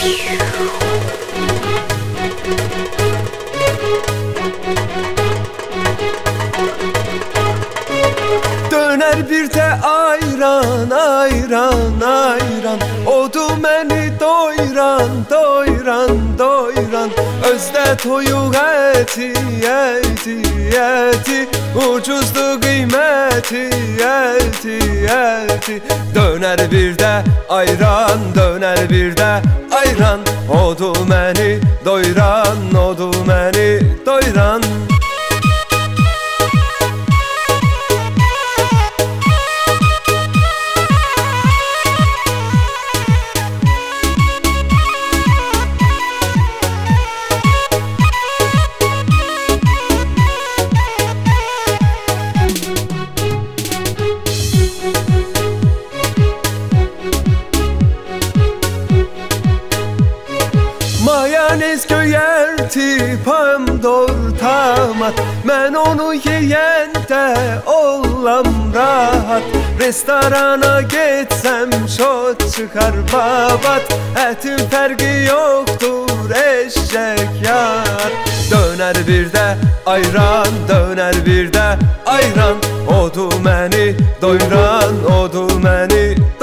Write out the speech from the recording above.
Döner bir de ayran, ayran, ayran. Odu məni doyuran, doyuran, doyuran. Özdə toyuq əti, əti, əti. Ucuzdu qiyməti, əti, əti. Döner bir də ayran, döner bir də ayran. Odu məni doyuran, odu məni doyuran. Mayonez göyərti, pomidor, tomat. Mən onu yeyəndə olam rahat. Restorana getsəm şot çıxar babat. Ətin fərqi yoxdur eşək yar. Döner bir də ayran, döner bir də ayran. Odu məni doyuran, odu məni